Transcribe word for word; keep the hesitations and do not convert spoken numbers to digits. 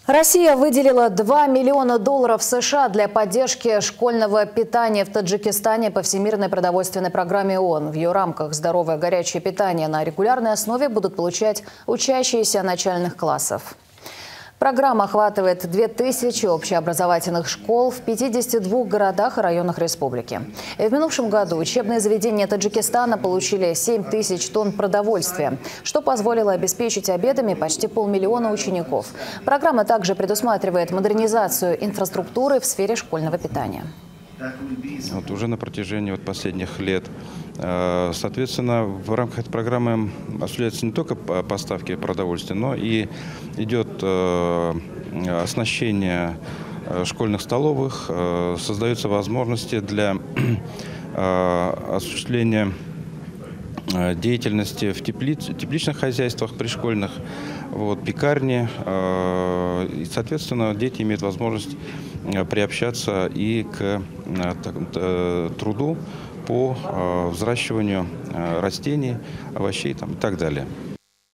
Россия выделила два миллиона долларов США для поддержки школьного питания в Таджикистане по Всемирной продовольственной программе ООН. В ее рамках здоровое горячее питание на регулярной основе будут получать учащиеся начальных классов. Программа охватывает две тысячи общеобразовательных школ в пятидесяти двух городах и районах республики. И в минувшем году учебные заведения Таджикистана получили семь тысяч тонн продовольствия, что позволило обеспечить обедами почти полмиллиона учеников. Программа также предусматривает модернизацию инфраструктуры в сфере школьного питания. Вот уже на протяжении вот последних лет, соответственно, в рамках этой программы осуществляются не только поставки продовольствия, но и идет оснащение школьных столовых, создаются возможности для осуществления деятельности в теплиц, тепличных хозяйствах пришкольных, вот, пекарни. И, соответственно, дети имеют возможность приобщаться и к труду по взращиванию растений, овощей там, и так далее.